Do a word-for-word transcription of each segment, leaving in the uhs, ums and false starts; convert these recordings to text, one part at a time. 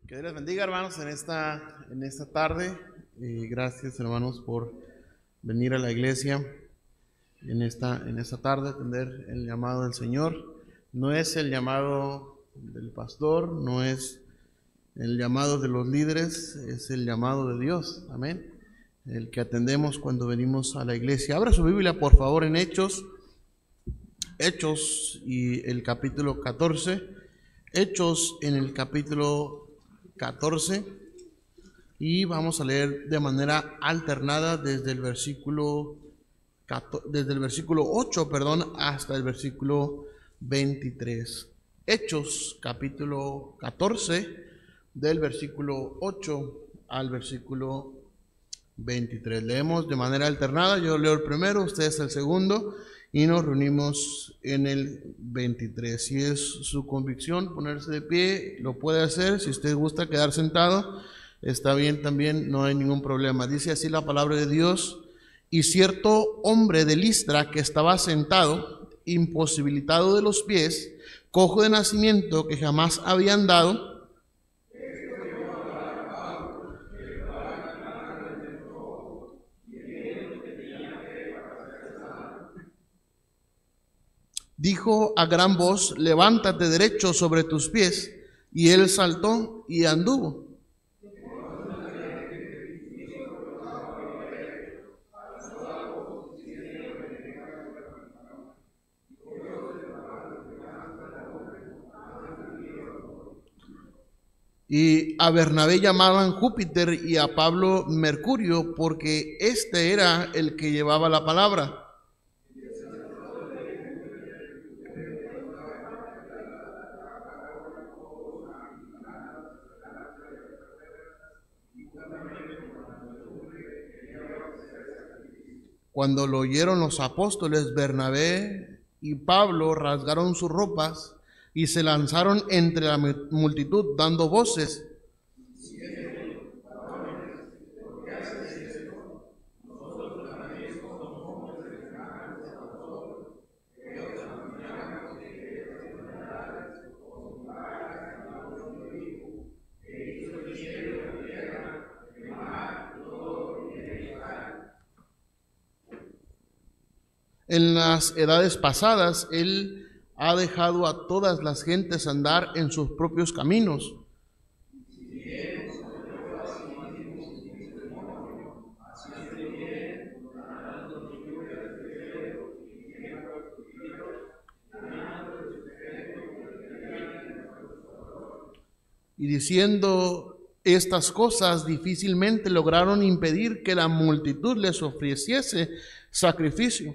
Que Dios les bendiga, hermanos, en esta, en esta tarde. Eh, gracias, hermanos, por venir a la iglesia en esta, en esta tarde, atender el llamado del Señor. No es el llamado del pastor, no es el llamado de los líderes, es el llamado de Dios. Amén. El que atendemos cuando venimos a la iglesia. Abra su Biblia, por favor, en Hechos. Hechos y el capítulo catorce. Hechos en el capítulo catorce, y vamos a leer de manera alternada desde el versículo desde el versículo ocho, perdón, hasta el versículo veintitrés. Hechos capítulo catorce, del versículo ocho al versículo veintitrés. Leemos de manera alternada, yo leo el primero, ustedes el segundo, y nos reunimos en el veintitrés. Si es su convicción ponerse de pie, lo puede hacer. Si usted gusta quedar sentado, está bien también, no hay ningún problema. Dice así la palabra de Dios: y cierto hombre de Listra que estaba sentado, imposibilitado de los pies, cojo de nacimiento, que jamás había andado, dijo a gran voz: levántate derecho sobre tus pies. Y él saltó y anduvo. Y a Bernabé llamaban Júpiter y a Pablo Mercurio, porque este era el que llevaba la palabra. Cuando lo oyeron los apóstoles, Bernabé y Pablo rasgaron sus ropas y se lanzaron entre la multitud dando voces: en las edades pasadas él ha dejado a todas las gentes andar en sus propios caminos. Y diciendo estas cosas, difícilmente lograron impedir que la multitud les ofreciese sacrificio.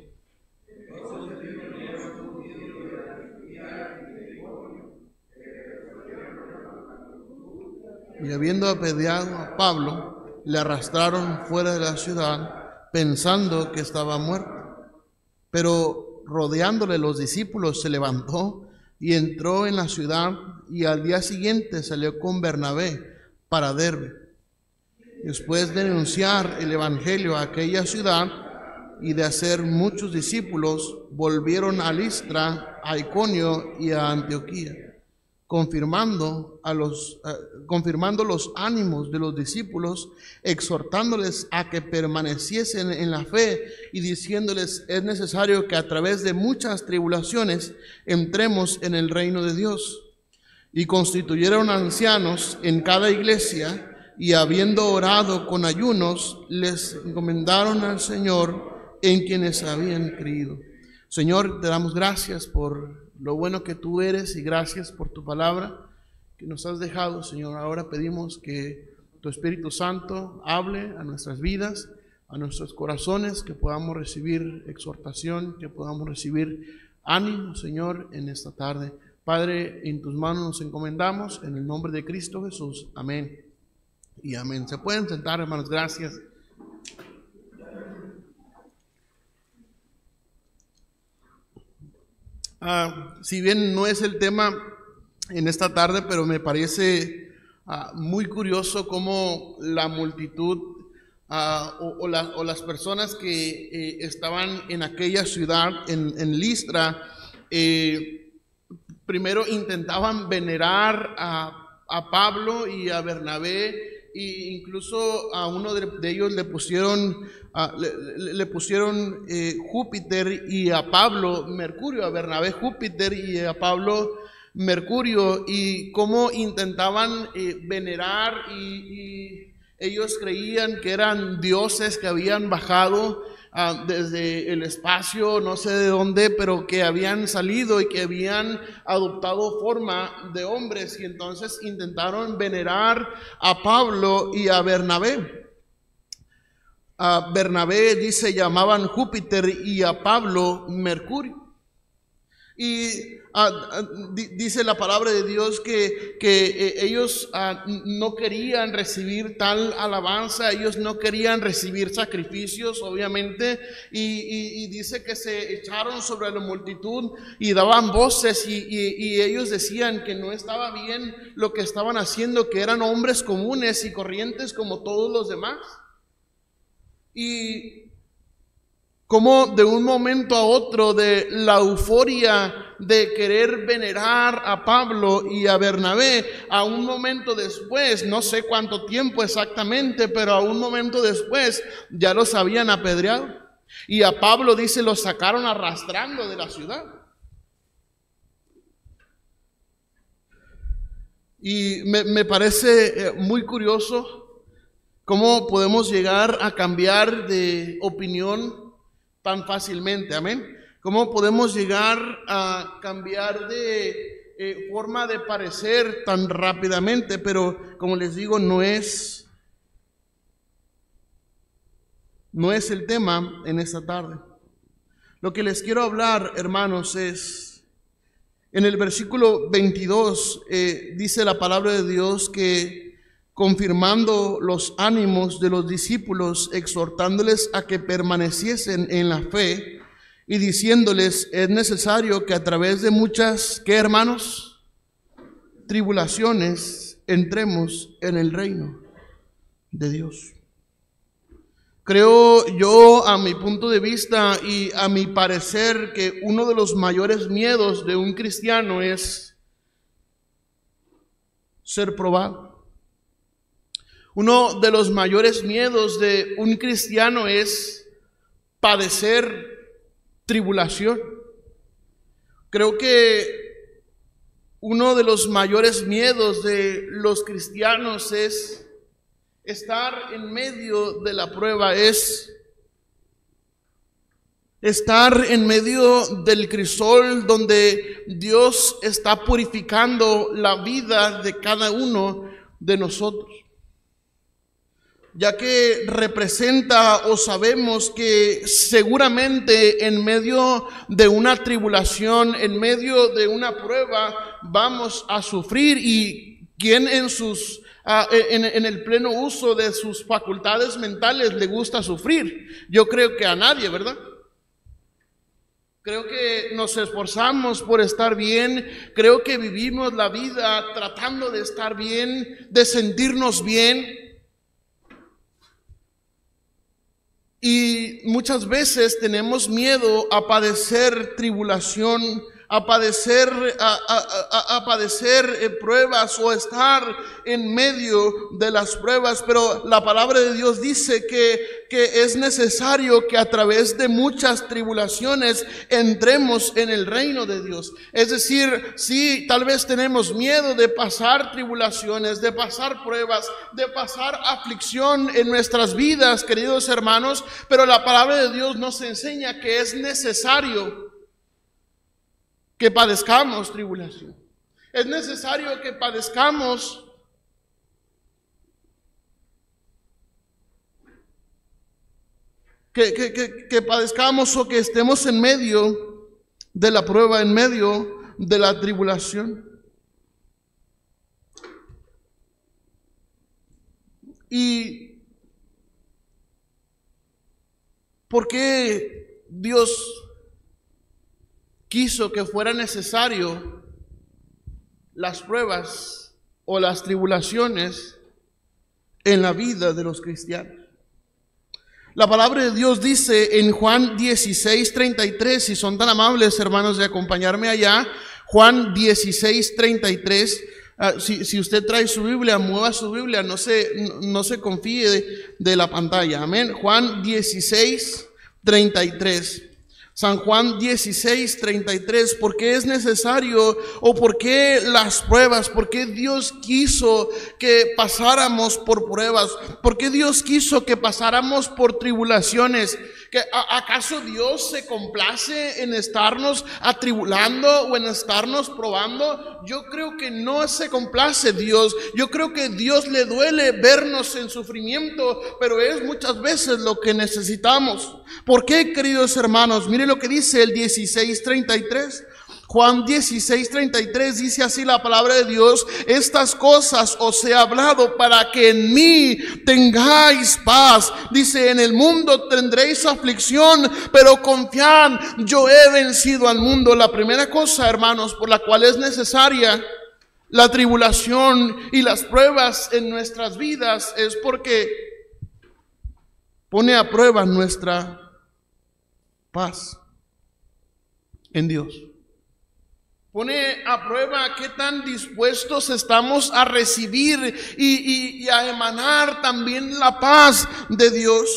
Y habiendo apedreado a Pablo, le arrastraron fuera de la ciudad, pensando que estaba muerto. Pero rodeándole los discípulos, se levantó y entró en la ciudad, y al día siguiente salió con Bernabé para Derbe. Después de denunciar el evangelio a aquella ciudad y de hacer muchos discípulos, volvieron a Listra, a Iconio y a Antioquía, confirmando, a los, uh, confirmando los ánimos de los discípulos, exhortándoles a que permaneciesen en la fe y diciéndoles: es necesario que a través de muchas tribulaciones entremos en el reino de Dios. Y constituyeron ancianos en cada iglesia, y habiendo orado con ayunos, les encomendaron al Señor en quienes habían creído. Señor, te damos gracias por lo bueno que tú eres y gracias por tu palabra que nos has dejado, Señor. Ahora pedimos que tu Espíritu Santo hable a nuestras vidas, a nuestros corazones, que podamos recibir exhortación, que podamos recibir ánimo, Señor, en esta tarde. Padre, en tus manos nos encomendamos, en el nombre de Cristo Jesús. Amén y amén. Se pueden sentar, hermanos. Gracias. Uh, si bien no es el tema en esta tarde, pero me parece uh, muy curioso cómo la multitud uh, o, o, la, o las personas que eh, estaban en aquella ciudad, en, en Listra, eh, primero intentaban venerar a a Pablo y a Bernabé, e incluso a uno de, de ellos le pusieron, uh, le, le pusieron eh, Júpiter, y a Pablo Mercurio, a Bernabé Júpiter y a Pablo Mercurio, y cómo intentaban eh, venerar, y, y ellos creían que eran dioses que habían bajado Uh, desde el espacio, no sé de dónde, pero que habían salido y que habían adoptado forma de hombres, y entonces intentaron venerar a Pablo y a Bernabé. A Bernabé, dice, llamaban Júpiter, y a Pablo Mercurio. Y uh, uh, dice la palabra de Dios que, que eh, ellos uh, no querían recibir tal alabanza, ellos no querían recibir sacrificios, obviamente, y, y, y dice que se echaron sobre la multitud y daban voces, y, y, y ellos decían que no estaba bien lo que estaban haciendo, que eran hombres comunes y corrientes como todos los demás. Y como de un momento a otro, de la euforia de querer venerar a Pablo y a Bernabé, a un momento después, no sé cuánto tiempo exactamente, pero a un momento después ya los habían apedreado. Y a Pablo, dice, lo sacaron arrastrando de la ciudad. Y me, me parece muy curioso cómo podemos llegar a cambiar de opinión tan fácilmente, amén. ¿Cómo podemos llegar a cambiar de eh, forma de parecer tan rápidamente? Pero como les digo, no es, no es el tema en esta tarde. Lo que les quiero hablar, hermanos, es, en el versículo veintidós, eh, dice la palabra de Dios que, confirmando los ánimos de los discípulos, exhortándoles a que permaneciesen en la fe, y diciéndoles, es necesario que a través de muchas, ¿qué, hermanos? Tribulaciones, entremos en el reino de Dios. Creo yo, a mi punto de vista y a mi parecer, que uno de los mayores miedos de un cristiano es ser probado. Uno de los mayores miedos de un cristiano es padecer tribulación. Creo que uno de los mayores miedos de los cristianos es estar en medio de la prueba, es estar en medio del crisol donde Dios está purificando la vida de cada uno de nosotros, ya que representa, o sabemos que seguramente en medio de una tribulación, en medio de una prueba, vamos a sufrir. Y quien en sus uh, en, en el pleno uso de sus facultades mentales le gusta sufrir. Yo creo que a nadie, ¿verdad? Creo que nos esforzamos por estar bien, creo que vivimos la vida tratando de estar bien, de sentirnos bien. Y muchas veces tenemos miedo a padecer tribulación, a padecer, a, a, a, a padecer eh, pruebas, o estar en medio de las pruebas. Pero la palabra de Dios dice que, que es necesario que a través de muchas tribulaciones entremos en el reino de Dios. Es decir, sí, tal vez tenemos miedo de pasar tribulaciones, de pasar pruebas, de pasar aflicción en nuestras vidas, queridos hermanos, pero la palabra de Dios nos enseña que es necesario que padezcamos tribulación. Es necesario que padezcamos que, que, que, que padezcamos o que estemos en medio de la prueba, en medio de la tribulación. ¿Y por qué Dios quiso que fuera necesario las pruebas o las tribulaciones en la vida de los cristianos? La palabra de Dios dice en Juan dieciséis, treinta y tres, si son tan amables, hermanos, de acompañarme allá. Juan dieciséis, treinta y tres, Uh, si, si usted trae su Biblia, mueva su Biblia, no se, no, no se confíe de, de la pantalla. Amén. Juan dieciséis, treinta y tres. San Juan dieciséis, treinta y tres. ¿Por qué es necesario o por qué las pruebas? ¿Por qué Dios quiso que pasáramos por pruebas? ¿Por qué Dios quiso que pasáramos por tribulaciones? ¿Que a, acaso Dios se complace en estarnos atribulando o en estarnos probando? Yo creo que no se complace Dios. Yo creo que Dios le duele vernos en sufrimiento, pero es muchas veces lo que necesitamos. ¿Por qué, queridos hermanos? Miren lo que dice el dieciséis, treinta y tres. Juan dieciséis, treinta y tres dice así la palabra de Dios: estas cosas os he hablado para que en mí tengáis paz. Dice: en el mundo tendréis aflicción, pero confiad, yo he vencido al mundo. La primera cosa, hermanos, por la cual es necesaria la tribulación y las pruebas en nuestras vidas es porque pone a prueba nuestra paz en Dios. Pone a prueba qué tan dispuestos estamos a recibir y, y, y a emanar también la paz de Dios.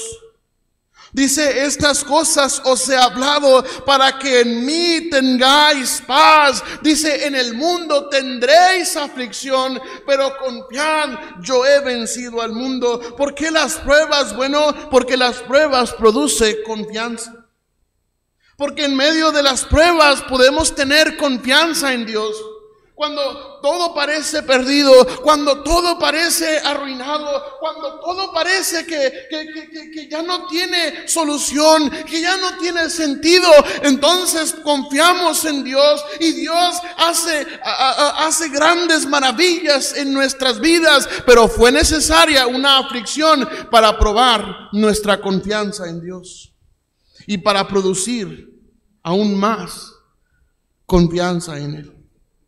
Dice: estas cosas os he hablado para que en mí tengáis paz. Dice: en el mundo tendréis aflicción, pero confiad, yo he vencido al mundo. ¿Por qué las pruebas? Bueno, porque las pruebas producen confianza. Porque en medio de las pruebas podemos tener confianza en Dios. Cuando todo parece perdido, cuando todo parece arruinado, cuando todo parece que, que, que, que ya no tiene solución, que ya no tiene sentido, entonces confiamos en Dios y Dios hace, a, a, hace grandes maravillas en nuestras vidas. Pero fue necesaria una aflicción para probar nuestra confianza en Dios y para producir aún más confianza en Él.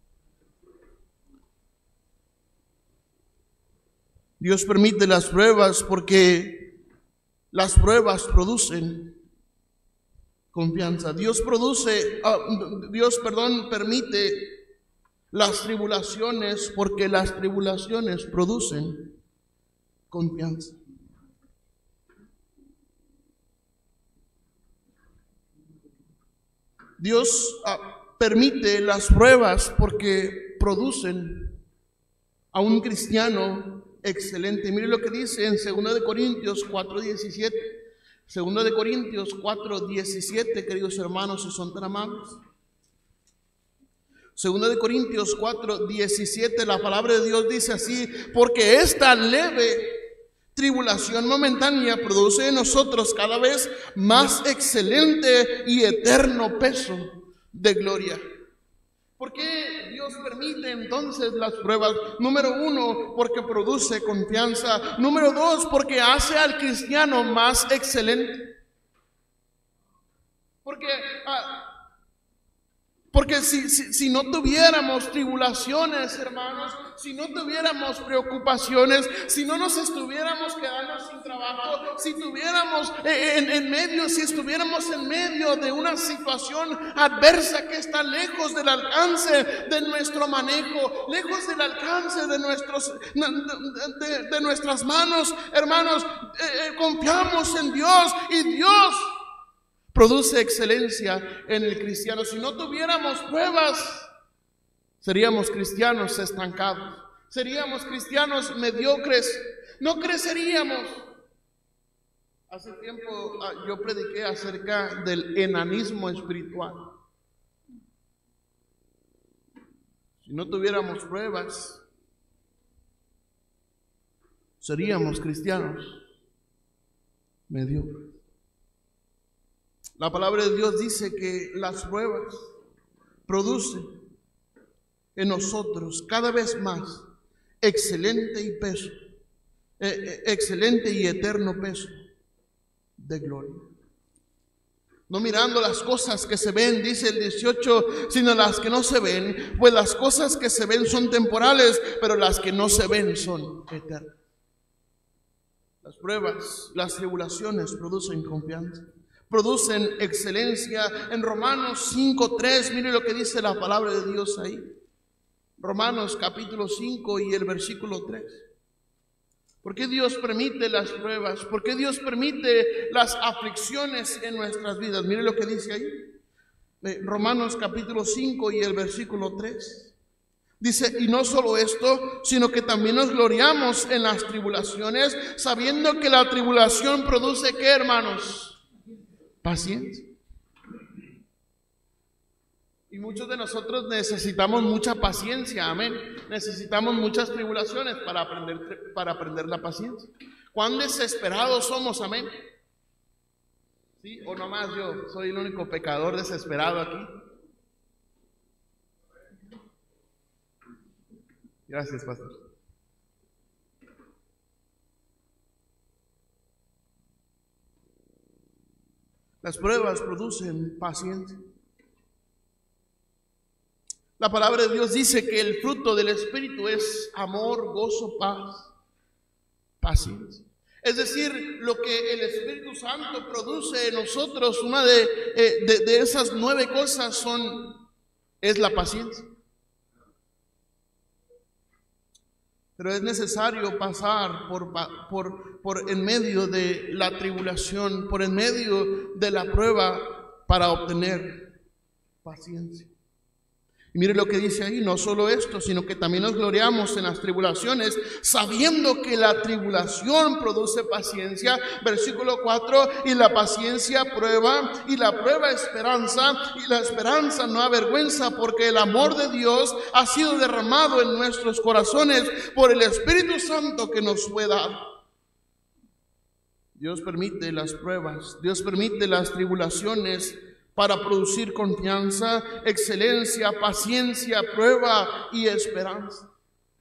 Dios permite las pruebas porque las pruebas producen confianza. Dios produce, uh, Dios, perdón, permite las tribulaciones porque las tribulaciones producen confianza. Dios uh, permite las pruebas porque producen a un cristiano excelente. Mire lo que dice en segunda de Corintios cuatro diecisiete. segunda de Corintios cuatro diecisiete, queridos hermanos, si son tan amables. segunda de Corintios cuatro diecisiete, la palabra de Dios dice así: porque esta leve tribulación momentánea produce en nosotros cada vez más excelente y eterno peso de gloria. ¿Por qué Dios permite entonces las pruebas? Número uno, porque produce confianza. Número dos, porque hace al cristiano más excelente. Porque... Ah, Porque si, si, si no tuviéramos tribulaciones, hermanos, si no tuviéramos preocupaciones, si no nos estuviéramos quedando sin trabajo, si tuviéramos en, en medio, si estuviéramos en medio de una situación adversa que está lejos del alcance de nuestro manejo, lejos del alcance de, nuestros, de, de, de nuestras manos, hermanos, eh, confiamos en Dios y Dios produce excelencia en el cristiano. Si no tuviéramos pruebas, seríamos cristianos estancados, seríamos cristianos mediocres, no creceríamos. Hace tiempo yo prediqué acerca del enanismo espiritual. Si no tuviéramos pruebas, seríamos cristianos mediocres. La palabra de Dios dice que las pruebas producen en nosotros cada vez más excelente y peso, eh, excelente y eterno peso de gloria. No mirando las cosas que se ven, dice el dieciocho, sino las que no se ven, pues las cosas que se ven son temporales, pero las que no se ven son eternas. Las pruebas, las tribulaciones producen confianza, producen excelencia. En Romanos cinco tres, mire lo que dice la palabra de Dios ahí. Romanos capítulo cinco y el versículo tres. ¿Por qué Dios permite las pruebas? ¿Por qué Dios permite las aflicciones en nuestras vidas? Mire lo que dice ahí. Romanos capítulo cinco y el versículo tres. Dice, y no solo esto, sino que también nos gloriamos en las tribulaciones, sabiendo que la tribulación produce, ¿qué, hermanos? Paciencia. Y muchos de nosotros necesitamos mucha paciencia, amén. Necesitamos muchas tribulaciones para aprender, para aprender la paciencia. ¿Cuán desesperados somos, amén? ¿Sí? O nomás yo soy el único pecador desesperado aquí. Gracias, pastor. Las pruebas producen paciencia. La palabra de Dios dice que el fruto del Espíritu es amor, gozo, paz, paciencia. Es decir, lo que el Espíritu Santo produce en nosotros, una de, eh, de, de esas nueve cosas son, es la paciencia. Pero es necesario pasar por, por, por en medio de la tribulación, por en medio de la prueba para obtener paciencia. Y mire lo que dice ahí, no solo esto, sino que también nos gloriamos en las tribulaciones, sabiendo que la tribulación produce paciencia. Versículo cuatro, y la paciencia prueba, y la prueba esperanza, y la esperanza no avergüenza, porque el amor de Dios ha sido derramado en nuestros corazones por el Espíritu Santo que nos fue dado. Dios permite las pruebas, Dios permite las tribulaciones para producir confianza, excelencia, paciencia, prueba y esperanza.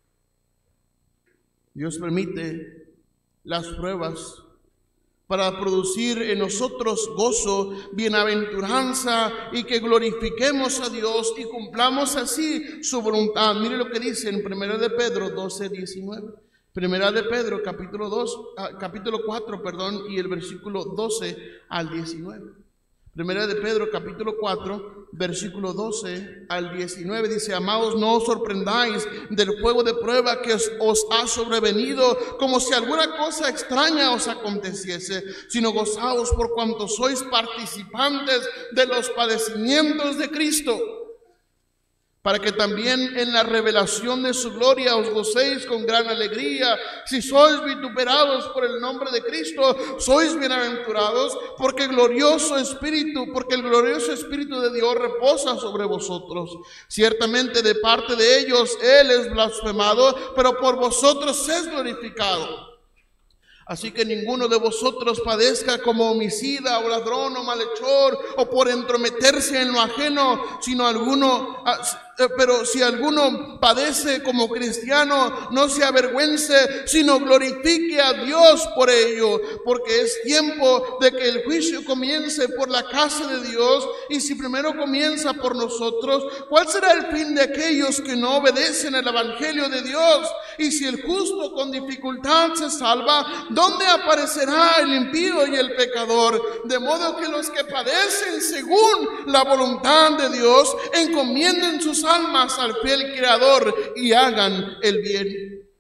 Dios permite las pruebas para producir en nosotros gozo, bienaventuranza y que glorifiquemos a Dios y cumplamos así su voluntad. Mire lo que dice en primera de Pedro doce, diecinueve. Primera de Pedro capítulo dos, capítulo cuatro, perdón, y el versículo doce al diecinueve. Primera de Pedro capítulo cuatro, versículo doce al diecinueve dice: amados, no os sorprendáis del fuego de prueba que os, os ha sobrevenido, como si alguna cosa extraña os aconteciese, sino gozaos por cuanto sois participantes de los padecimientos de Cristo, para que también en la revelación de su gloria os gocéis con gran alegría. Si sois vituperados por el nombre de Cristo, sois bienaventurados, porque glorioso Espíritu, porque el glorioso Espíritu de Dios reposa sobre vosotros. Ciertamente de parte de ellos Él es blasfemado, pero por vosotros es glorificado. Así que ninguno de vosotros padezca como homicida o ladrón o malhechor o por entrometerse en lo ajeno, sino alguno, pero si alguno padece como cristiano, no se avergüence, sino glorifique a Dios por ello, porque es tiempo de que el juicio comience por la casa de Dios. Y si primero comienza por nosotros, ¿cuál será el fin de aquellos que no obedecen el evangelio de Dios? Y si el justo con dificultad se salva, ¿dónde aparecerá el impío y el pecador? De modo que los que padecen según la voluntad de Dios encomienden sus almas al fiel Creador y hagan el bien.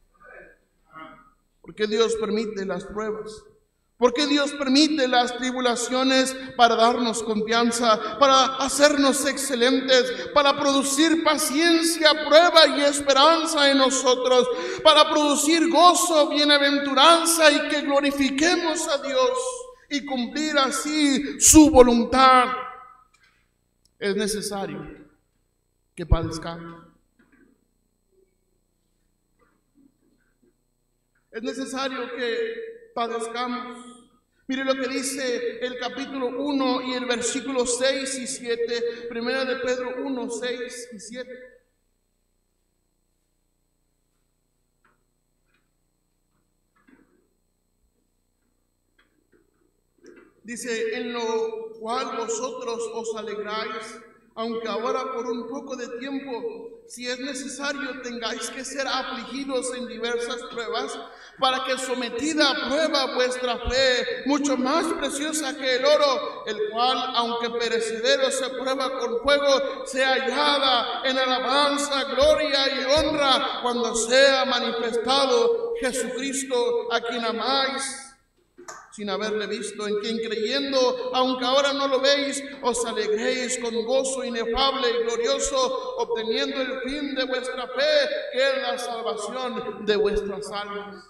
¿Por qué Dios permite las pruebas? ¿Por qué Dios permite las tribulaciones? Para darnos confianza, para hacernos excelentes, para producir paciencia, prueba y esperanza en nosotros, para producir gozo, bienaventuranza y que glorifiquemos a Dios y cumplir así su voluntad. Es necesario que padezcamos. Es necesario que padezcamos. Mire lo que dice el capítulo uno y el versículo seis y siete, primera de Pedro uno, seis y siete. Dice: en lo cual vosotros os alegráis, aunque ahora por un poco de tiempo, si es necesario, tengáis que ser afligidos en diversas pruebas, para que sometida a prueba vuestra fe, mucho más preciosa que el oro, el cual, aunque perecedero se prueba con fuego, sea hallada en alabanza, gloria y honra cuando sea manifestado Jesucristo, a quien amáis sin haberle visto, en quien creyendo, aunque ahora no lo veis, os alegréis con gozo inefable y glorioso, obteniendo el fin de vuestra fe, que es la salvación de vuestras almas.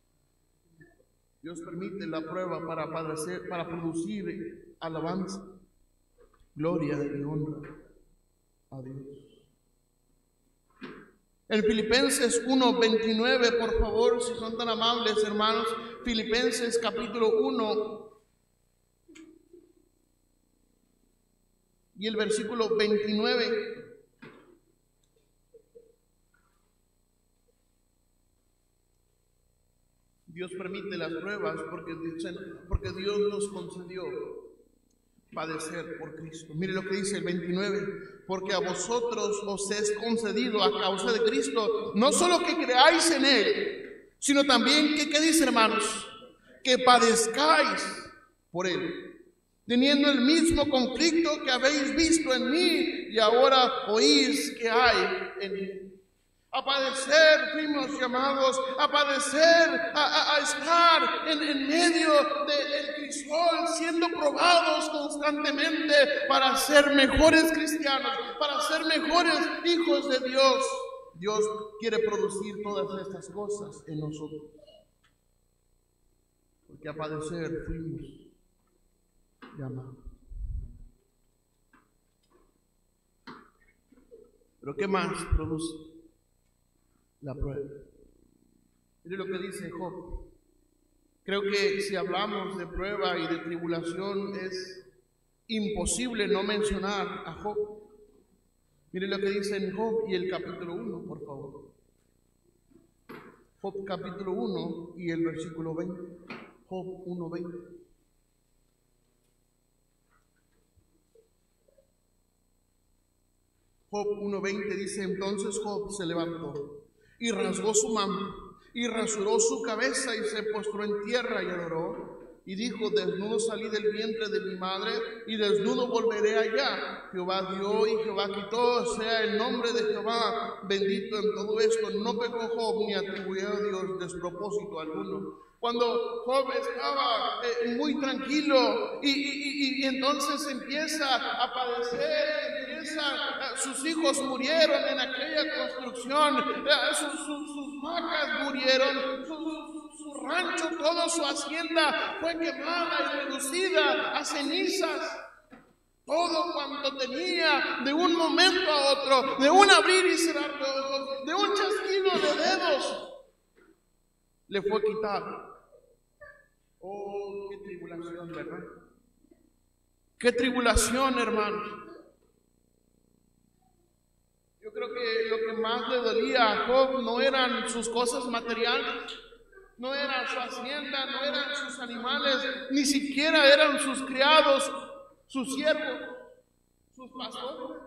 Dios permite la prueba para padecer, para producir alabanza, gloria y honra a Dios. En Filipenses uno veintinueve, por favor, si son tan amables, hermanos, Filipenses capítulo uno y el versículo veintinueve. Dios permite las pruebas porque, porque Dios nos concedió padecer por Cristo. Mire lo que dice el veintinueve: porque a vosotros os es concedido a causa de Cristo, no solo que creáis en Él, sino también que, ¿qué dice, hermanos? Que padezcáis por Él, teniendo el mismo conflicto que habéis visto en mí y ahora oís que hay en mí. A padecer fuimos llamados, a padecer, a, a, a estar en, en medio del crisol, siendo probados constantemente para ser mejores cristianos, para ser mejores hijos de Dios. Dios quiere producir todas estas cosas en nosotros, porque a padecer fuimos llamados. Pero ¿qué más produce la prueba? Mire lo que dice Job. Creo que si hablamos de prueba y de tribulación es imposible no mencionar a Job. Mire lo que dice en Job y el capítulo uno, por favor. Job capítulo uno y el versículo veinte. Job uno veinte. Job uno veinte dice: entonces Job se levantó y rasgó su manto, y rasuró su cabeza, y se postró en tierra y adoró, y dijo: desnudo salí del vientre de mi madre, y desnudo volveré allá. Jehová dio y Jehová quitó, sea el nombre de Jehová bendito en todo esto. No pecó Job ni atribuyó a Dios despropósito alguno. Cuando Job estaba eh, muy tranquilo y, y, y, y entonces empieza a padecer, empieza, eh, sus hijos murieron en aquella construcción, eh, sus, sus, sus vacas murieron, su, su, su rancho, toda su hacienda fue quemada y reducida a cenizas. Todo cuanto tenía, de un momento a otro, de un abrir y cerrar de ojos, de un chasquido de dedos, le fue quitado. Oh, qué tribulación, ¿verdad? Qué tribulación, hermanos. Yo creo que lo que más le dolía a Job no eran sus cosas materiales, no era su hacienda, no eran sus animales, ni siquiera eran sus criados, sus siervos, sus pastores.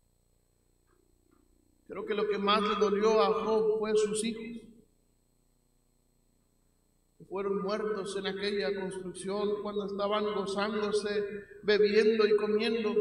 Creo que lo que más le dolió a Job fue sus hijos, que fueron muertos en aquella construcción cuando estaban gozándose, bebiendo y comiendo.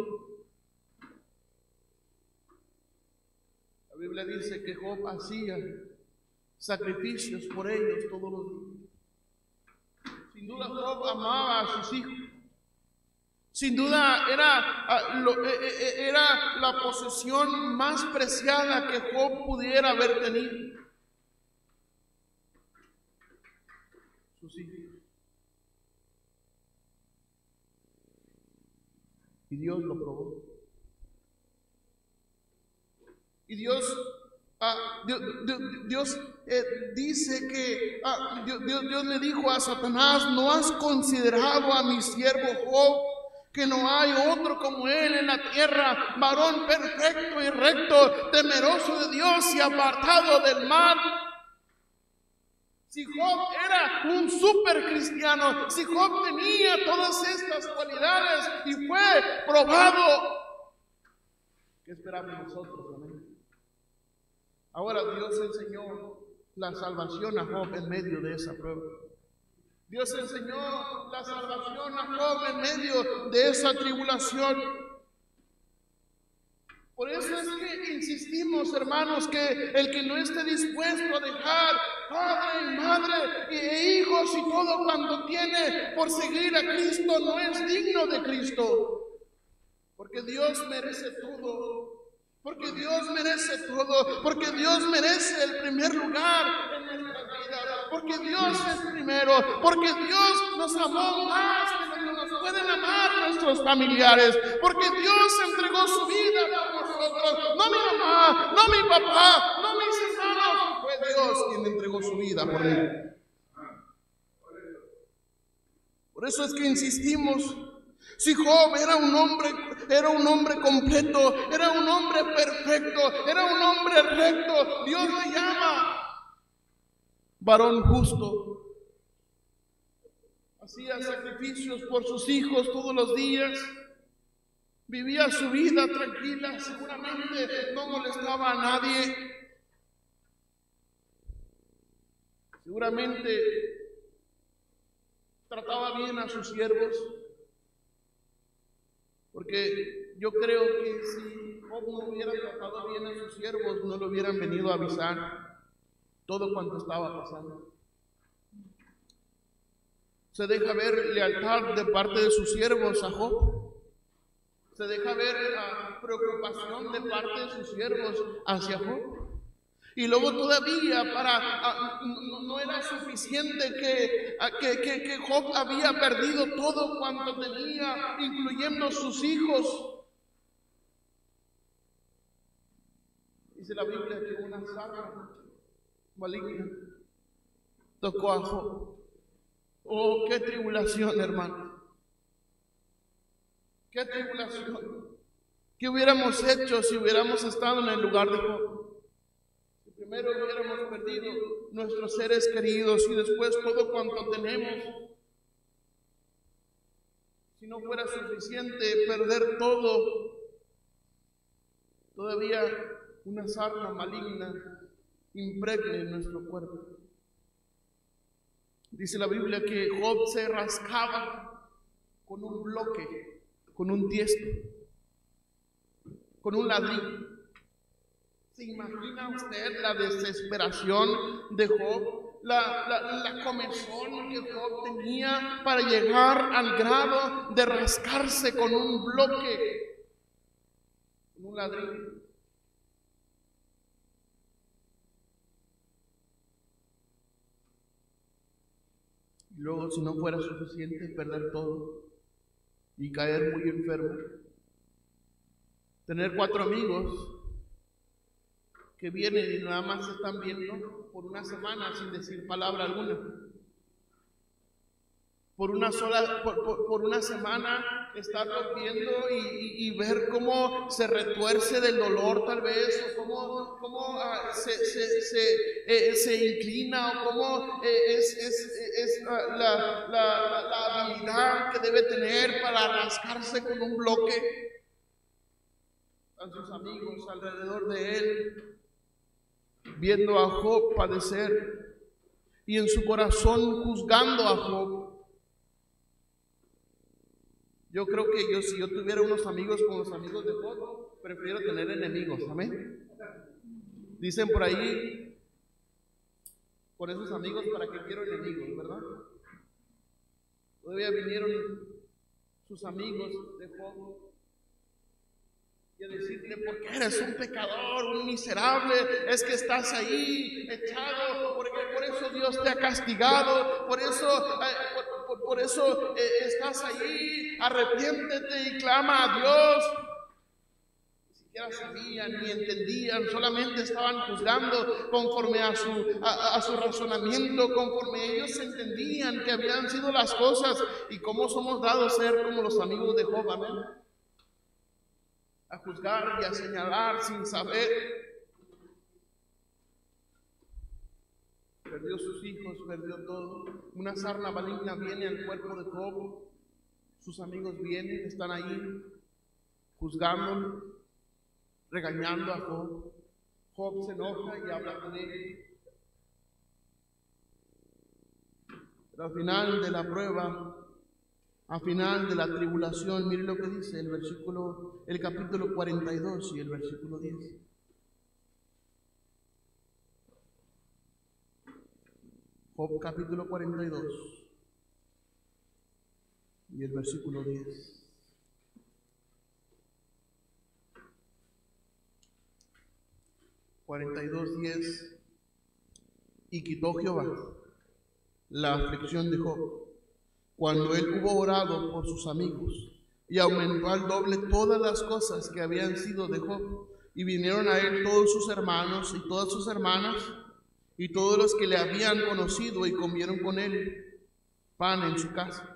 La Biblia dice que Job hacía sacrificios por ellos todos los días. Sin duda Job amaba a sus hijos. Sin duda era, era la posesión más preciada que Job pudiera haber tenido. Sus hijos. Y Dios lo probó. Y Dios, ah, Dios, Dios, Dios eh, dice que ah, Dios, Dios, Dios le dijo a Satanás: ¿no has considerado a mi siervo Job, que no hay otro como él en la tierra, varón perfecto y recto, temeroso de Dios y apartado del mal? Si Job era un super cristiano, si Job tenía todas estas cualidades y fue probado, ¿qué esperamos nosotros? Amén. Ahora Dios enseñó la salvación a Job en medio de esa prueba. Dios enseñó la salvación a Job en medio de esa tribulación. Por eso es que insistimos, hermanos, que el que no esté dispuesto a dejar padre y madre e hijos y todo cuanto tiene por seguir a Cristo no es digno de Cristo. Porque Dios merece todo. Porque Dios merece todo, porque Dios merece el primer lugar en nuestra vida, porque Dios es primero, porque Dios nos amó más de lo que nos pueden amar nuestros familiares, porque Dios entregó su vida por nosotros, no mi mamá, no mi papá, no mis hermanos, fue Dios quien entregó su vida por mí. Por eso es que insistimos. Si Job era un hombre, era un hombre completo, era un hombre perfecto, era un hombre recto, Dios le llama varón justo. Hacía sacrificios por sus hijos todos los días, vivía su vida tranquila, seguramente no molestaba a nadie, seguramente trataba bien a sus siervos. Porque yo creo que si Job no hubiera tratado bien a sus siervos, no le hubieran venido a avisar todo cuanto estaba pasando. Se deja ver lealtad de parte de sus siervos a Job. Se deja ver uh, preocupación de parte de sus siervos hacia Job. Y luego todavía para uh, no, no era suficiente que, uh, que, que, que Job había perdido todo cuanto tenía, incluyendo sus hijos. Dice la Biblia que una sarna maligna tocó a Job. Oh, qué tribulación, hermano. Qué tribulación. ¿Qué hubiéramos hecho si hubiéramos estado en el lugar de Job? Primero hubiéramos perdido nuestros seres queridos y después todo cuanto tenemos. Si no fuera suficiente perder todo, todavía una sarna maligna impregne en nuestro cuerpo. Dice la Biblia que Job se rascaba con un bloque, con un tiesto, con un ladrillo. ¿Se imagina usted la desesperación de Job? La, la, la comezón que Job tenía para llegar al grado de rascarse con un bloque, con un ladrillo. Y luego, si no fuera suficiente, perder todo y caer muy enfermo. Tener cuatro amigos que vienen y nada más se están viendo por una semana sin decir palabra alguna. Por una sola, por, por, por una semana estarlos viendo y, y, y ver cómo se retuerce del dolor tal vez, o cómo, cómo uh, se, se, se, eh, se inclina, o cómo eh, es, es, es uh, la, la, la, la habilidad que debe tener para rascarse con un bloque. Están sus amigos alrededor de él, viendo a Job padecer y en su corazón juzgando a Job. Yo creo que yo, si yo tuviera unos amigos como los amigos de Job, prefiero tener enemigos, amén. Dicen por ahí, por esos amigos, ¿para qué quiero enemigos, verdad? Todavía vinieron sus amigos de Job y a decirle, porque eres un pecador, un miserable, es que estás ahí echado, porque por eso Dios te ha castigado, por eso, eh, por, por, por eso eh, estás ahí, arrepiéntete y clama a Dios. Ni siquiera sabían ni entendían, solamente estaban juzgando conforme a su, a, a su razonamiento, conforme ellos entendían que habían sido las cosas y cómo somos dados a ser como los amigos de Job, amén. A juzgar y a señalar sin saber. Perdió sus hijos, perdió todo. Una sarna maligna viene al cuerpo de Job. Sus amigos vienen, están ahí juzgando, regañando a Job. Job se enoja y habla con él. Pero al final de la prueba, al final de la tribulación, mire lo que dice el versículo, el capítulo cuarenta y dos y el versículo diez. Job capítulo cuarenta y dos y el versículo diez. cuarenta y dos, diez. Y quitó Jehová la aflicción de Job cuando él hubo orado por sus amigos, y aumentó al doble todas las cosas que habían sido de Job, y vinieron a él todos sus hermanos y todas sus hermanas y todos los que le habían conocido, y comieron con él pan en su casa,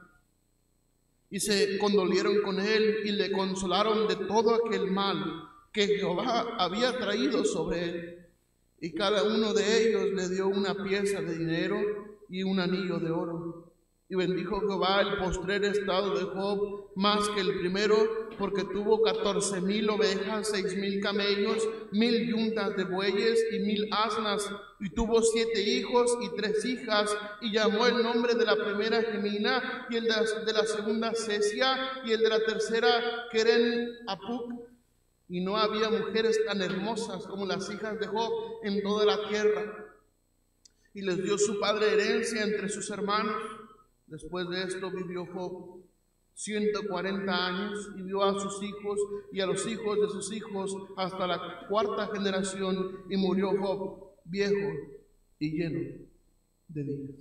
y se condolieron con él y le consolaron de todo aquel mal que Jehová había traído sobre él, y cada uno de ellos le dio una pieza de dinero y un anillo de oro. Y bendijo Jehová el postrer estado de Job más que el primero, porque tuvo catorce mil ovejas, seis mil camellos, mil yuntas de bueyes y mil asnas, y tuvo siete hijos y tres hijas, y llamó el nombre de la primera Gemina, y el de la, de la segunda Cesia, y el de la tercera Keren Apuc. Y no había mujeres tan hermosas como las hijas de Job en toda la tierra. Y les dio su padre herencia entre sus hermanos. Después de esto vivió Job ciento cuarenta años, y vio a sus hijos y a los hijos de sus hijos hasta la cuarta generación, y murió Job viejo y lleno de días.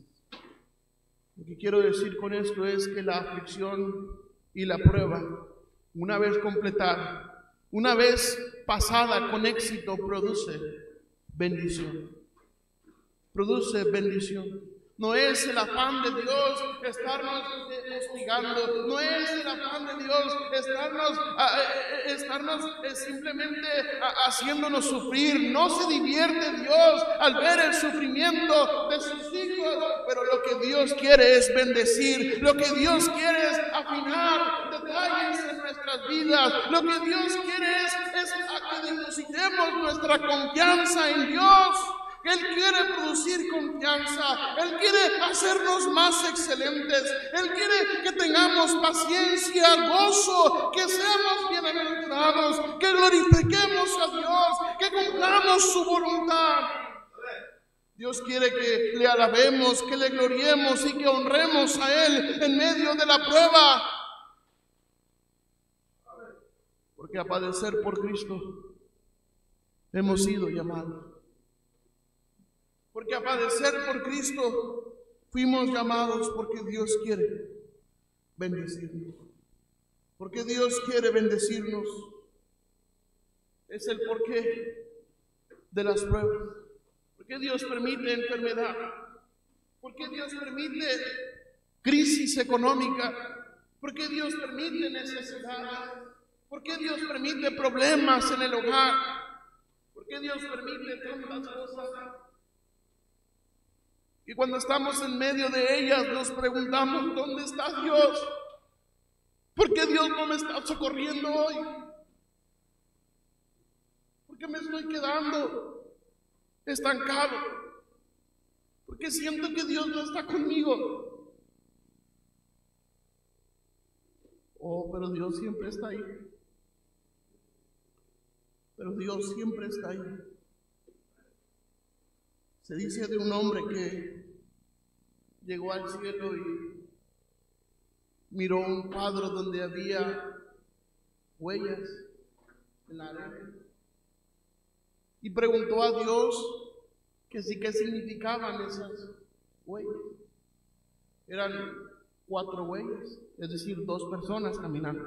Lo que quiero decir con esto es que la aflicción y la prueba, una vez completada, una vez pasada con éxito, produce bendición. Produce bendición. No es el afán de Dios estarnos hostigando, no es el afán de Dios estarnos, uh, estarnos uh, simplemente uh, haciéndonos sufrir. No se divierte Dios al ver el sufrimiento de sus hijos, pero lo que Dios quiere es bendecir, lo que Dios quiere es afinar detalles en nuestras vidas, lo que Dios quiere es, es a que depositemos nuestra confianza en Dios. Él quiere producir confianza, Él quiere hacernos más excelentes, Él quiere que tengamos paciencia, gozo, que seamos bienaventurados, que glorifiquemos a Dios, que cumplamos su voluntad. Dios quiere que le alabemos, que le gloriemos y que honremos a Él en medio de la prueba. Porque a padecer por Cristo hemos sido llamados. Porque a padecer por Cristo fuimos llamados, porque Dios quiere bendecirnos. Porque Dios quiere bendecirnos. Es el porqué de las pruebas. Porque Dios permite enfermedad. Porque Dios permite crisis económica. Porque Dios permite necesidades. Porque Dios permite problemas en el hogar. Porque Dios permite tantas cosas. Y cuando estamos en medio de ellas nos preguntamos, ¿dónde está Dios? ¿Por qué Dios no me está socorriendo hoy? ¿Por qué me estoy quedando estancado? ¿Por qué siento que Dios no está conmigo? Oh, pero Dios siempre está ahí. Pero Dios siempre está ahí. Se dice de un hombre que llegó al cielo y miró un cuadro donde había huellas en la arena y preguntó a Dios que sí, qué significaban esas huellas. Eran cuatro huellas, es decir, dos personas caminando.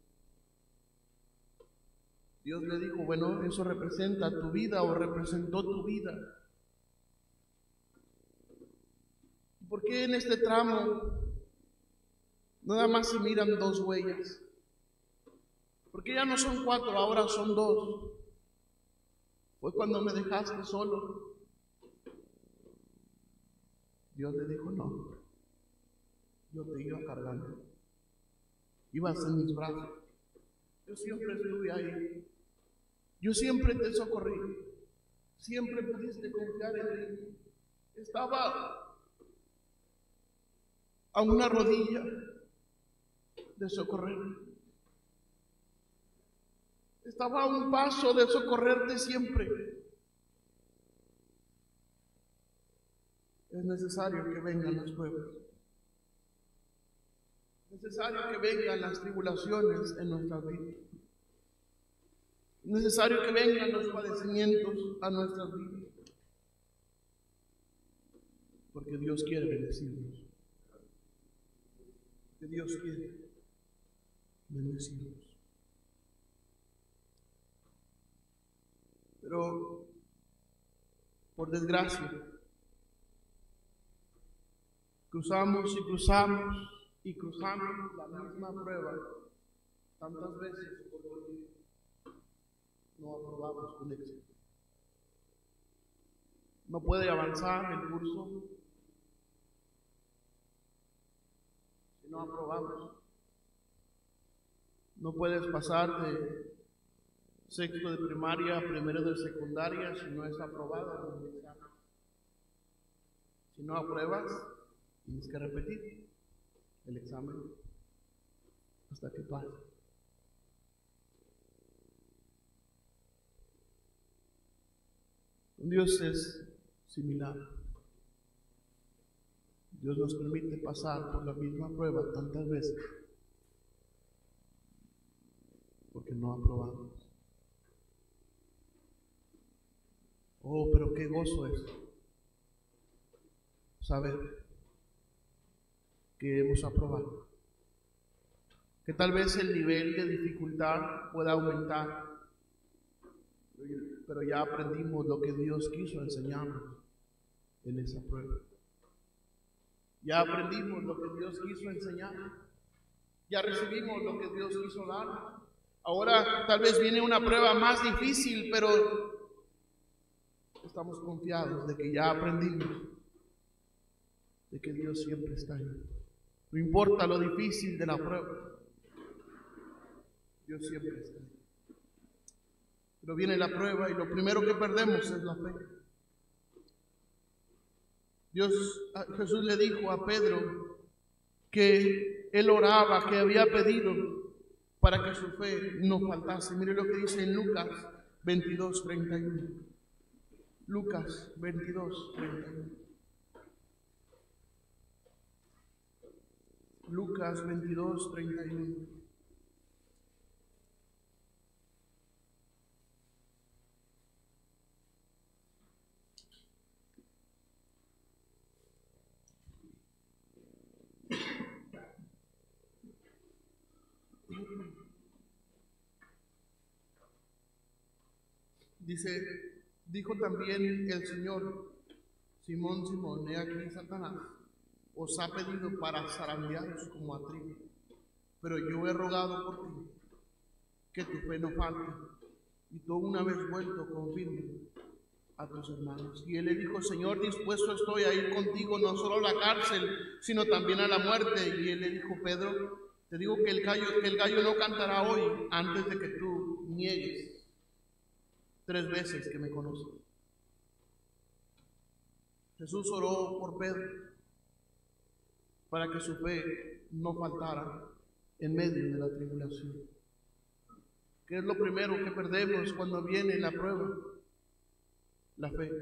Dios le dijo, bueno, eso representa tu vida o representó tu vida. ¿Por qué en este tramo nada más se miran dos huellas? Porque ya no son cuatro, ahora son dos. Fue cuando me dejaste solo. Dios le dijo, no, yo te iba cargando. Ibas en mis brazos. Yo siempre estuve ahí. Yo siempre te socorrí. siempre pudiste confiar en Él. Estaba a una rodilla de socorrer. Estaba a un paso de socorrerte siempre. Es necesario que vengan las pruebas. Es necesario que vengan las tribulaciones en nuestra vida. Es necesario que vengan los padecimientos a nuestras vidas. Porque Dios quiere bendecirnos. Porque Dios quiere bendecirnos. Pero, por desgracia, cruzamos y cruzamos y cruzamos la misma prueba tantas veces porque no aprobamos con éxito. No puede avanzar el curso si no aprobamos. No puedes pasar de sexto de primaria a primero de secundaria si no es aprobado en el examen. Si no apruebas, tienes que repetir el examen hasta que pase. Con Dios es similar. Dios nos permite pasar por la misma prueba tantas veces porque no aprobamos. Oh, pero qué gozo es saber que hemos aprobado. Que tal vez el nivel de dificultad pueda aumentar, pero ya aprendimos lo que Dios quiso enseñarnos en esa prueba. Ya aprendimos lo que Dios quiso enseñarnos. Ya recibimos lo que Dios quiso darnos. Ahora tal vez viene una prueba más difícil, pero estamos confiados de que ya aprendimos, de que Dios siempre está ahí. No importa lo difícil de la prueba, Dios siempre está ahí. Pero viene la prueba y lo primero que perdemos es la fe. Dios, Jesús le dijo a Pedro que él oraba, que había pedido para que su fe no faltase. Mire lo que dice en Lucas veintidós, treinta y uno. Lucas veintidós, treinta y uno. Lucas veintidós, treinta y uno. Dice, dijo también el Señor: Simón, Simón, he aquí Satanás os ha pedido para zarandearos como a trigo, pero yo he rogado por ti, que tu fe no falte, y tú una vez vuelto confirme a tus hermanos. Y él le dijo: Señor, dispuesto estoy a ir contigo, no solo a la cárcel, sino también a la muerte. Y él le dijo: Pedro, te digo que el gallo, que el gallo no cantará hoy antes de que tú niegues tres veces que me conoces. Jesús oró por Pedro para que su fe no faltara en medio de la tribulación. ¿Qué es lo primero que perdemos cuando viene la prueba? La fe.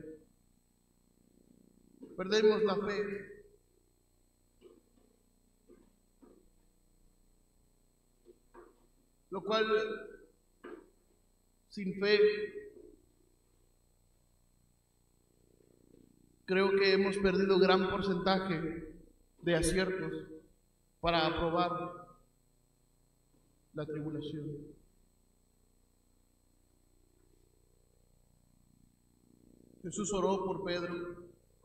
Perdemos la fe. Lo cual, sin fe, creo que hemos perdido gran porcentaje de aciertos para aprobar la tribulación. Jesús oró por Pedro.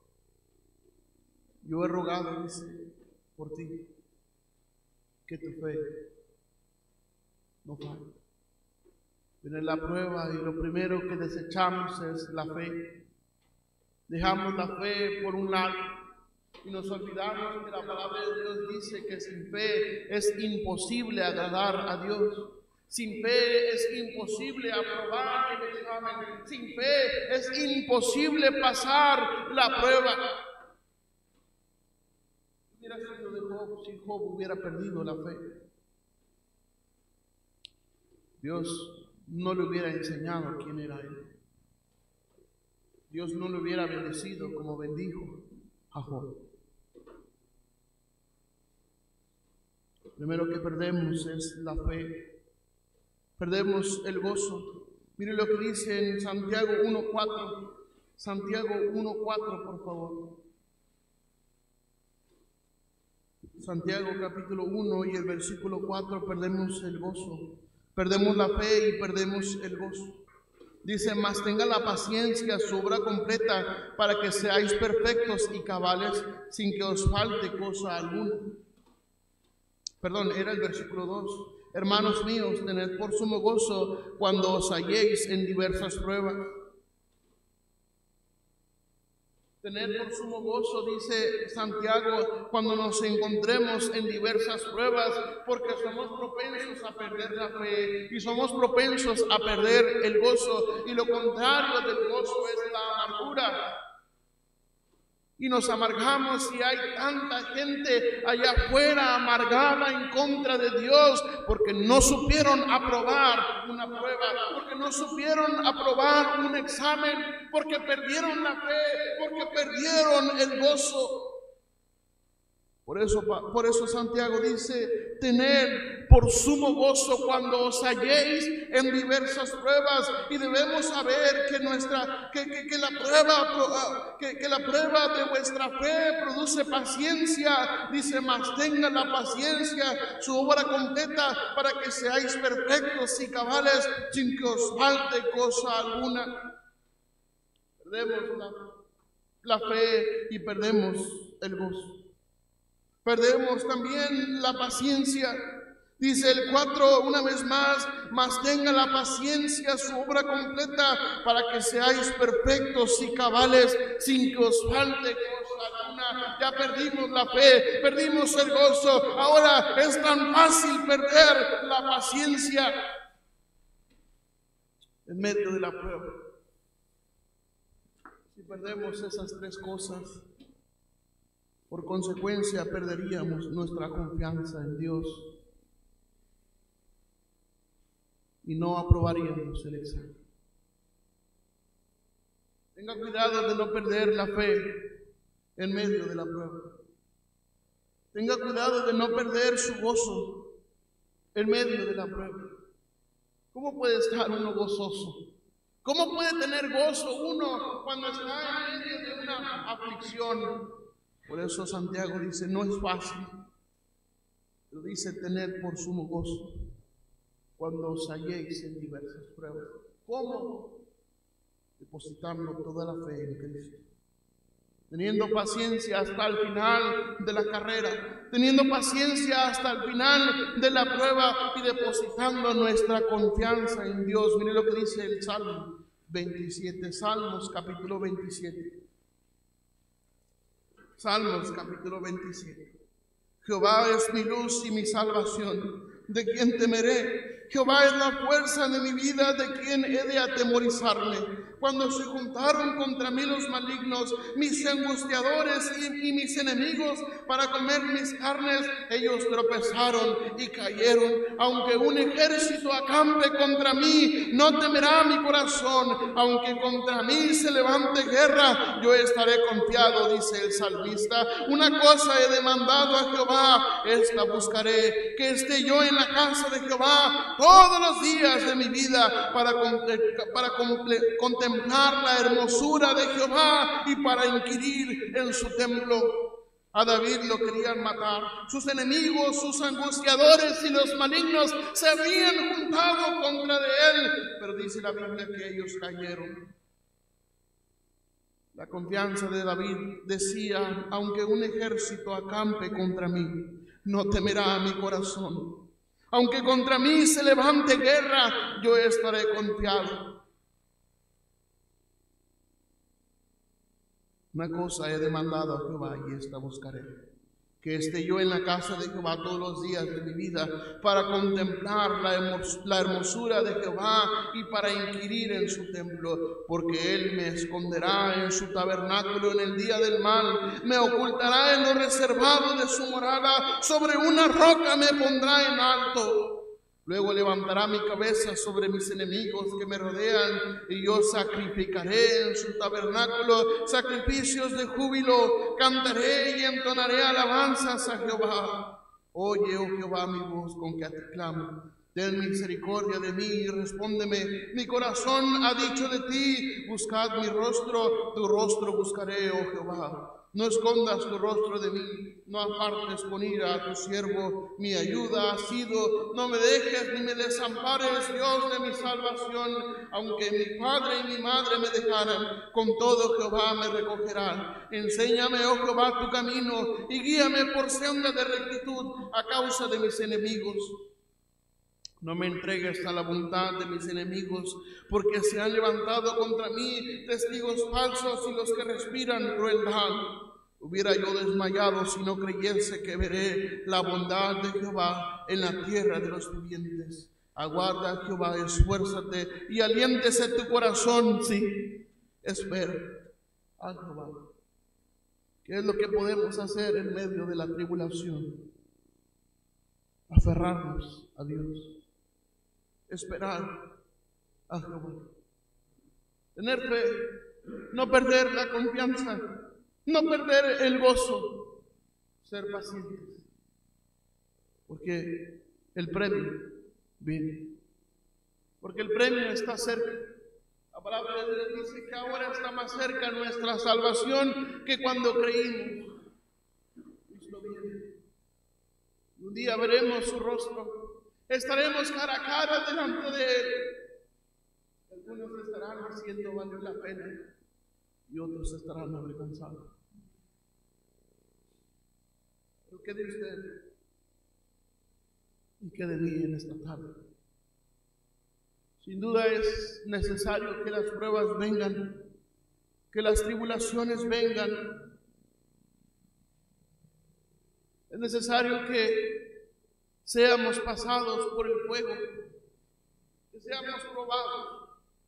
Yo he rogado, dice, por ti, que tu fe no falte. Viene la prueba y lo primero que desechamos es la fe. Dejamos la fe por un lado y nos olvidamos que la palabra de Dios dice que sin fe es imposible agradar a Dios. Sin fe es imposible aprobar el examen. Sin fe es imposible pasar la prueba. Hubiera sido de Job si Job hubiera perdido la fe. Dios no le hubiera enseñado quién era él. Dios no le hubiera bendecido como bendijo a Job. Lo primero que perdemos es la fe. Perdemos el gozo. Mire lo que dice en Santiago uno cuatro. Santiago uno cuatro, por favor. Santiago capítulo uno y el versículo cuatro, perdemos el gozo. Perdemos la fe y perdemos el gozo. Dice, mas tenga la paciencia su obra completa para que seáis perfectos y cabales sin que os falte cosa alguna. Perdón, era el versículo dos. Hermanos míos, tened por sumo gozo cuando os halléis en diversas pruebas. Tened por sumo gozo, dice Santiago, cuando nos encontremos en diversas pruebas, porque somos propensos a perder la fe y somos propensos a perder el gozo. Y lo contrario del gozo es la amargura. Y nos amargamos y hay tanta gente allá afuera amargada en contra de Dios porque no supieron aprobar una prueba, porque no supieron aprobar un examen, porque perdieron la fe, porque perdieron el gozo. Por eso, por eso Santiago dice, tened por sumo gozo cuando os halléis en diversas pruebas. Y debemos saber que nuestra, que, que, que la prueba, que, que la prueba de vuestra fe produce paciencia. Dice, mas tenga la paciencia su obra completa para que seáis perfectos y cabales sin que os falte cosa alguna. Perdemos la, la fe y perdemos el gozo. Perdemos también la paciencia. Dice el cuatro una vez más, mas tenga la paciencia su obra completa para que seáis perfectos y cabales sin que os falte cosa alguna. Ya perdimos la fe, perdimos el gozo, ahora es tan fácil perder la paciencia en medio de la prueba. Si perdemos esas tres cosas, por consecuencia perderíamos nuestra confianza en Dios y no aprobaríamos el examen. Tenga cuidado de no perder la fe en medio de la prueba. Tenga cuidado de no perder su gozo en medio de la prueba. ¿Cómo puede estar uno gozoso? ¿Cómo puede tener gozo uno cuando está en medio de una aflicción? Por eso Santiago dice, no es fácil, pero dice tener por sumo gozo cuando os halléis en diversas pruebas. ¿Cómo? Depositando toda la fe en Cristo, teniendo paciencia hasta el final de la carrera, teniendo paciencia hasta el final de la prueba y depositando nuestra confianza en Dios. Mire lo que dice el Salmo veintisiete, Salmos capítulo veintisiete. Salmos capítulo veintisiete. Jehová es mi luz y mi salvación, ¿de quién temeré? Jehová es la fuerza de mi vida, ¿de quién he de atemorizarme? Cuando se juntaron contra mí los malignos, mis angustiadores y, y mis enemigos para comer mis carnes, ellos tropezaron y cayeron. Aunque un ejército acampe contra mí, no temerá mi corazón. Aunque contra mí se levante guerra, yo estaré confiado, dice el salmista. Una cosa he demandado a Jehová, esta buscaré, que esté yo en la casa de Jehová todos los días de mi vida para, para contemplar la hermosura de Jehová y para inquirir en su templo. A David lo querían matar. Sus enemigos, sus angustiadores y los malignos se habían juntado contra de él, pero dice la Biblia que ellos cayeron. La confianza de David decía, aunque un ejército acampe contra mí, no temerá mi corazón. Aunque contra mí se levante guerra, yo estaré confiado. Una cosa he demandado a Jehová y esta buscaré, que esté yo en la casa de Jehová todos los días de mi vida, para contemplar la, hermos la hermosura de Jehová y para inquirir en su templo, porque Él me esconderá en su tabernáculo en el día del mal, me ocultará en lo reservado de su morada, sobre una roca me pondrá en alto. Luego levantará mi cabeza sobre mis enemigos que me rodean, y yo sacrificaré en su tabernáculo sacrificios de júbilo, cantaré y entonaré alabanzas a Jehová. Oye, oh Jehová, mi voz con que a ti clamo. Ten misericordia de mí y respóndeme. Mi corazón ha dicho de ti, buscad mi rostro, tu rostro buscaré, oh Jehová. No escondas tu rostro de mí, no apartes con ira a tu siervo. Mi ayuda ha sido, no me dejes ni me desampares, Dios de mi salvación. Aunque mi padre y mi madre me dejaran, con todo Jehová me recogerá. Enséñame, oh Jehová, tu camino y guíame por senda de rectitud a causa de mis enemigos. No me entregues a la voluntad de mis enemigos, porque se han levantado contra mí testigos falsos y los que respiran crueldad. Hubiera yo desmayado si no creyese que veré la bondad de Jehová en la tierra de los vivientes. Aguarda, Jehová, esfuérzate y aliéntese tu corazón, sí, espera a Jehová. ¿Qué es lo que podemos hacer en medio de la tribulación? Aferrarnos a Dios. Esperar a Jehová, tener fe, no perder la confianza, no perder el gozo, ser pacientes, porque el premio viene, porque el premio está cerca. La palabra de Dios dice que ahora está más cerca nuestra salvación que cuando creímos. Cristo viene. Un día veremos su rostro. Estaremos cara a cara delante de Él. Algunos estarán diciendo valió la pena y otros estarán avergonzados. ¿Pero qué de usted? ¿Y qué de mí en esta tarde? Sin duda es necesario que las pruebas vengan, que las tribulaciones vengan. Es necesario que seamos pasados por el fuego, que seamos probados.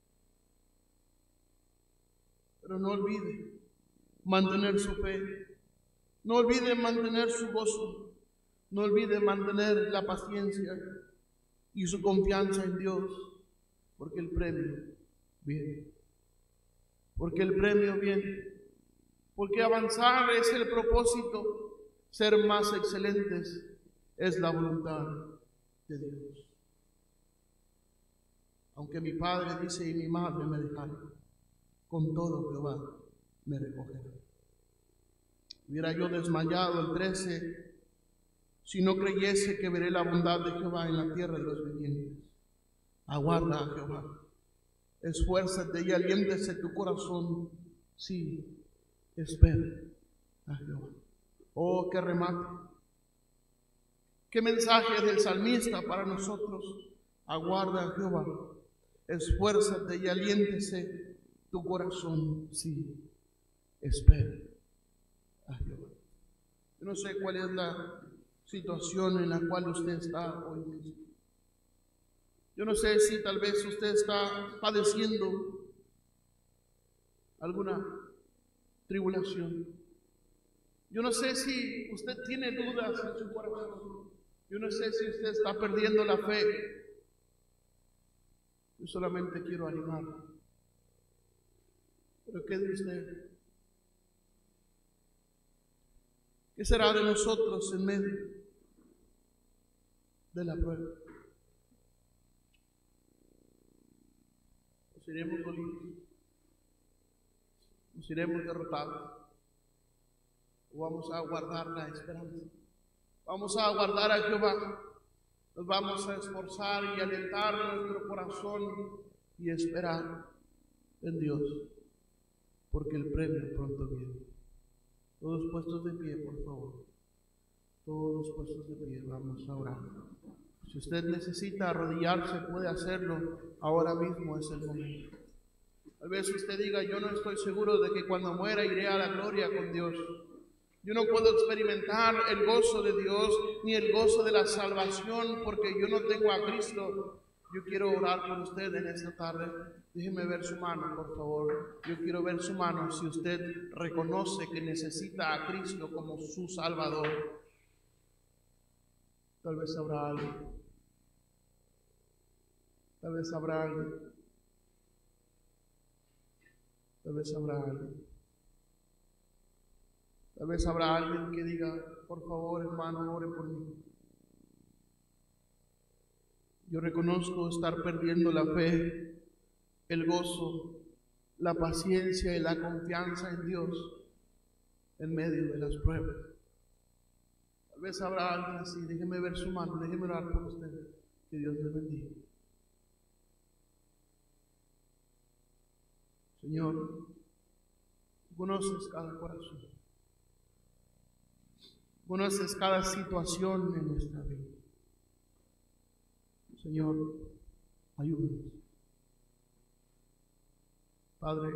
Pero no olvide mantener su fe, no olvide mantener su gozo, no olvide mantener la paciencia y su confianza en Dios, porque el premio viene, porque el premio viene, porque avanzar es el propósito, ser más excelentes es la voluntad de Dios. Aunque mi padre dice y mi madre me dejaron, con todo Jehová me recogerá. Hubiera yo desmayado el trece si no creyese que veré la bondad de Jehová en la tierra de los vivientes. Aguarda a Jehová, esfuérzate y aliéntese tu corazón. Sí, espera a Jehová. Oh, qué remate. ¿Qué mensaje del salmista para nosotros? Aguarda a Jehová, esfuérzate y aliéntese tu corazón. Sí, espera a Jehová. Yo no sé cuál es la situación en la cual usted está hoy mismo. Yo no sé si tal vez usted está padeciendo alguna tribulación. Yo no sé si usted tiene dudas en su corazón. Yo no sé si usted está perdiendo la fe. Yo solamente quiero animarlo. Pero ¿qué dice usted? ¿Qué será de nosotros en medio de la prueba? ¿Nos iremos dolidos? ¿Nos iremos derrotados? ¿O vamos a guardar la esperanza? Vamos a aguardar a Jehová, nos vamos a esforzar y alentar nuestro corazón y esperar en Dios, porque el premio pronto viene. Todos puestos de pie, por favor. Todos puestos de pie, vamos a orar. Si usted necesita arrodillarse, puede hacerlo. Ahora mismo es el momento. Tal vez usted diga, yo no estoy seguro de que cuando muera iré a la gloria con Dios. Yo no puedo experimentar el gozo de Dios ni el gozo de la salvación porque yo no tengo a Cristo. Yo quiero orar por usted en esta tarde. Déjeme ver su mano, por favor. Yo quiero ver su mano si usted reconoce que necesita a Cristo como su Salvador. Tal vez habrá alguien. Tal vez habrá alguien. Tal vez habrá alguien. Tal vez habrá alguien que diga, por favor, hermano, ore por mí. Yo reconozco estar perdiendo la fe, el gozo, la paciencia y la confianza en Dios en medio de las pruebas. Tal vez habrá alguien así. Déjeme ver su mano, déjeme orar por usted. Que Dios le bendiga. Señor, conoces cada corazón. Conoces cada situación en nuestra vida. Señor, ayúdanos. Padre,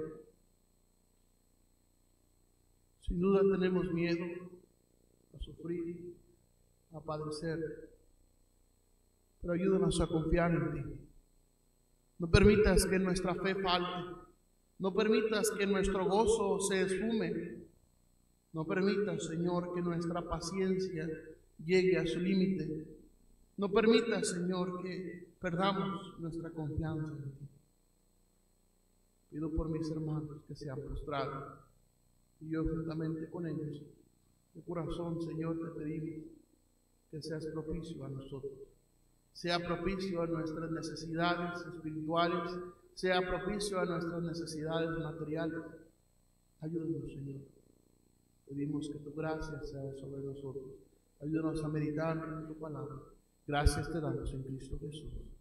sin duda tenemos miedo a sufrir, a padecer, pero ayúdanos a confiar en ti. No permitas que nuestra fe falte, no permitas que nuestro gozo se esfume, no permitas, Señor, que nuestra paciencia llegue a su límite. No permita, Señor, que perdamos nuestra confianza en ti. Pido por mis hermanos que se han postrado y yo juntamente con ellos, de corazón, Señor, te pedimos que seas propicio a nosotros, sea propicio a nuestras necesidades espirituales, sea propicio a nuestras necesidades materiales. Ayúdanos, Señor. Pedimos que tu gracia sea sobre nosotros. Ayúdanos a meditar en tu palabra. Gracias te damos en Cristo Jesús.